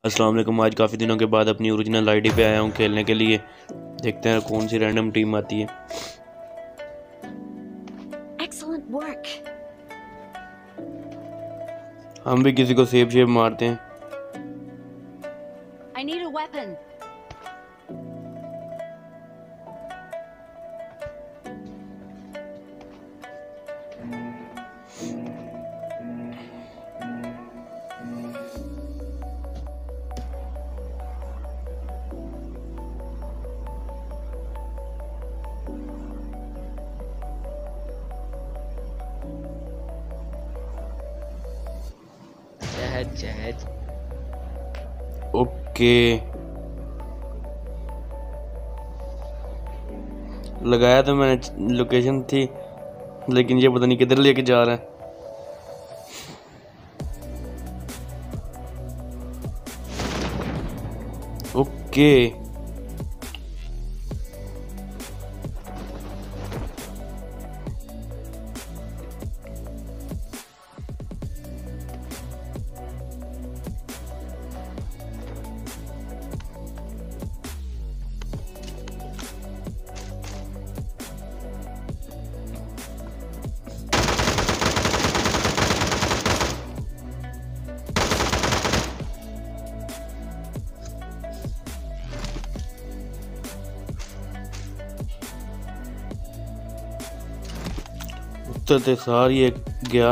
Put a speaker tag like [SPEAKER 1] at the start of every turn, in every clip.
[SPEAKER 1] अस्सलाम वालेकुम। आज काफ़ी दिनों के बाद अपनी ओरिजिनल आईडी पे आया हूँ खेलने के लिए। देखते हैं कौन सी रैंडम टीम आती है।
[SPEAKER 2] Excellent work.
[SPEAKER 1] हम भी किसी को सेव शेव मारते हैं।
[SPEAKER 2] I need a weapon.
[SPEAKER 3] जहज
[SPEAKER 1] ओके, लगाया तो मैंने, लोकेशन थी, लेकिन ये पता नहीं किधर लेके जा रहा है। ओके, उतरते सारी एक गया।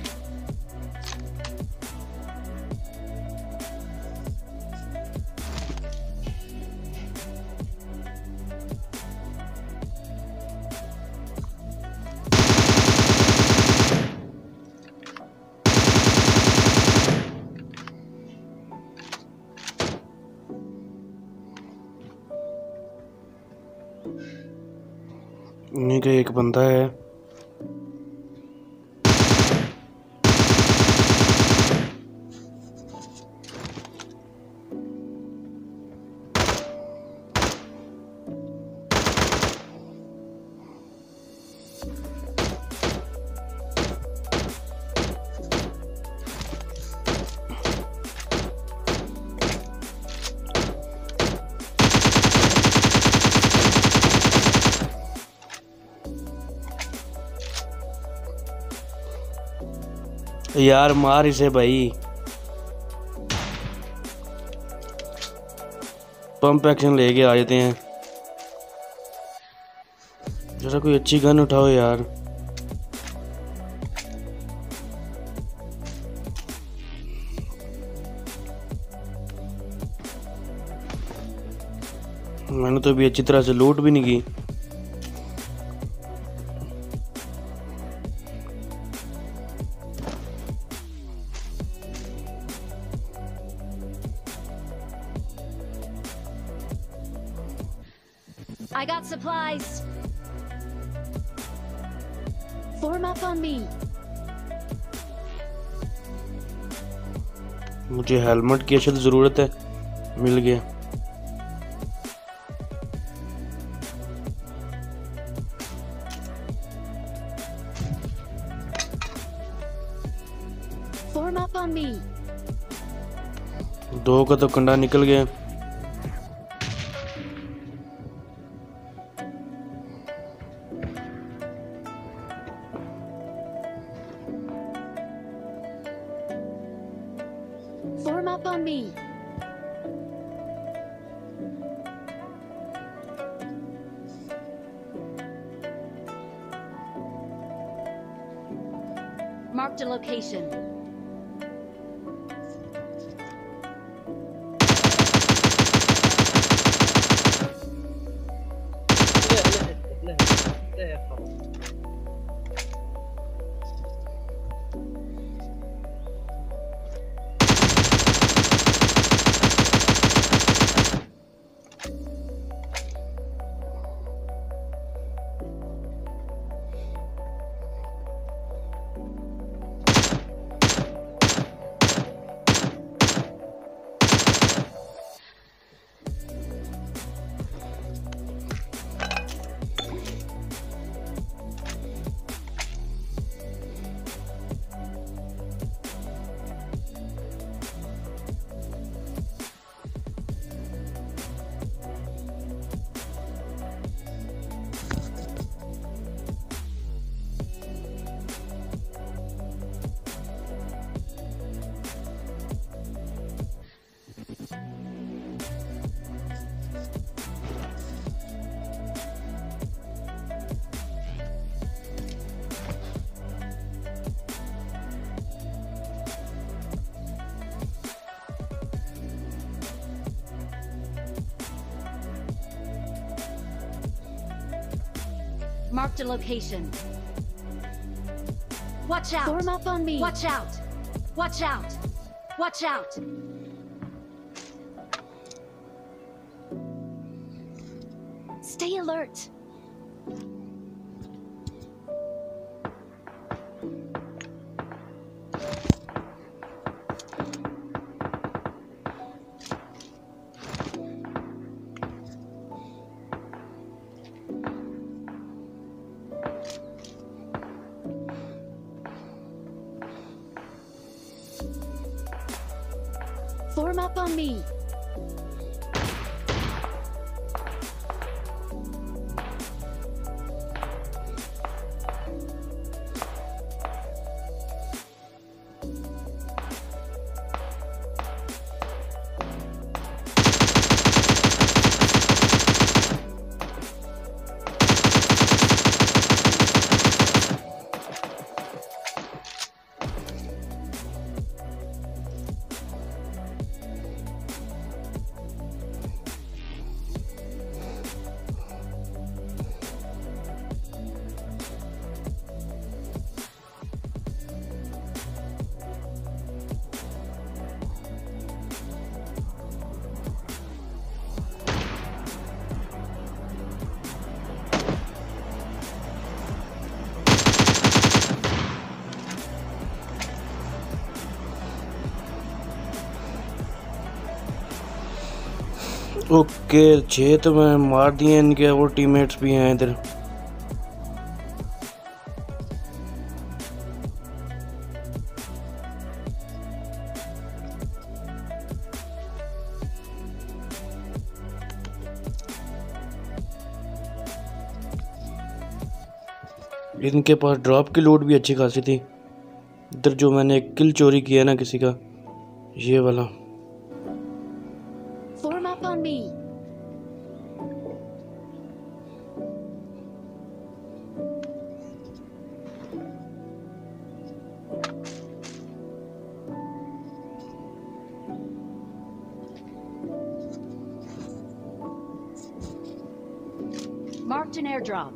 [SPEAKER 1] इन्हीं का एक बंदा है। यार मार इसे भाई, पंप एक्शन लेके आ जाते हैं। जरा कोई अच्छी गन उठाओ यार। मैंने तो अभी अच्छी तरह से लूट भी नहीं की।
[SPEAKER 2] I got supplies. Form up on me.
[SPEAKER 1] मुझे हेलमेट की असल ज़रूरत है, मिल गया।
[SPEAKER 2] Form up on me.
[SPEAKER 1] दो का तो कंडा निकल गया।
[SPEAKER 2] Form up on me. Marked a location. Marked a location. Watch out! Form up on me! Watch out! Watch out! Watch out! Stay alert! Form up on me!
[SPEAKER 1] Okay 6 तो मैं मार दिए इनके, और टीममेट्स भी हैं इधर। इनके पास ड्रॉप की लूट भी अच्छी खासी थी। इधर जो मैंने एक किल चोरी किया ना किसी का, ये वाला।
[SPEAKER 2] Form up on me! Marked an airdrop.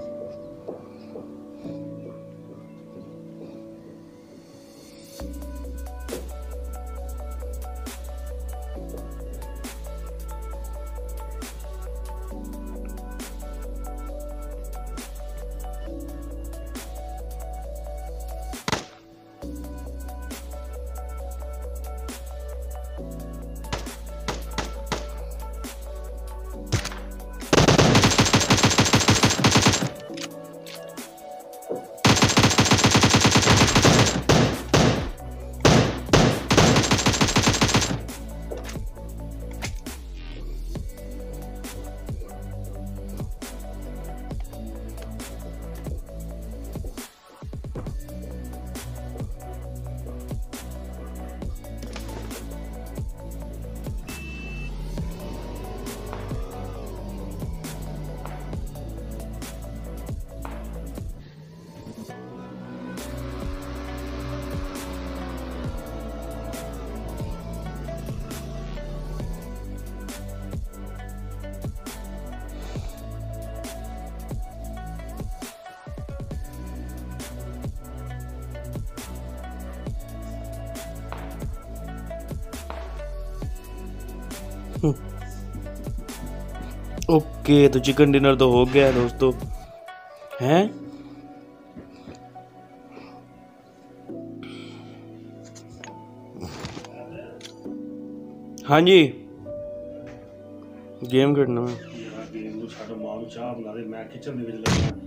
[SPEAKER 1] Okay, तो चिकन डिनर तो हो गया दोस्तों, हैं? हाँ जी, गेम खेलना है।
[SPEAKER 3] गेम छड़ मां चाह बना दे, मैं किचन दे विच लगा